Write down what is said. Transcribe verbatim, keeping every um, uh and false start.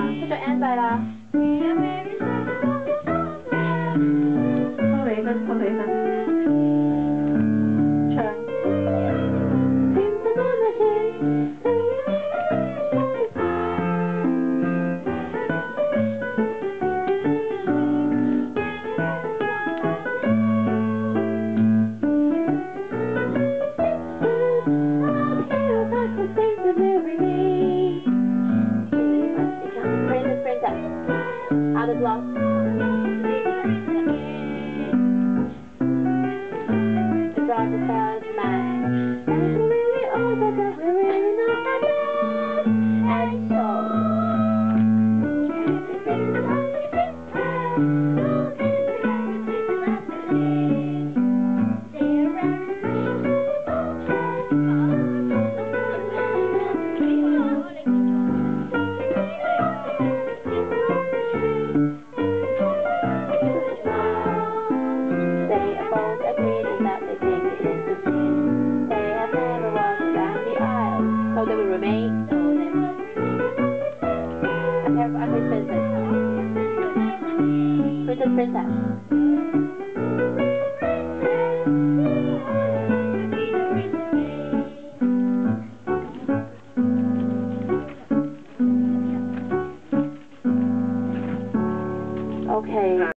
put your hand by la. Con lì, con lì. Turn. Out of love. The driver tells man, and it's really old, but we're really not that bad. And so, so they will remain. So they will. A pair of ugly princess. Princess, princess.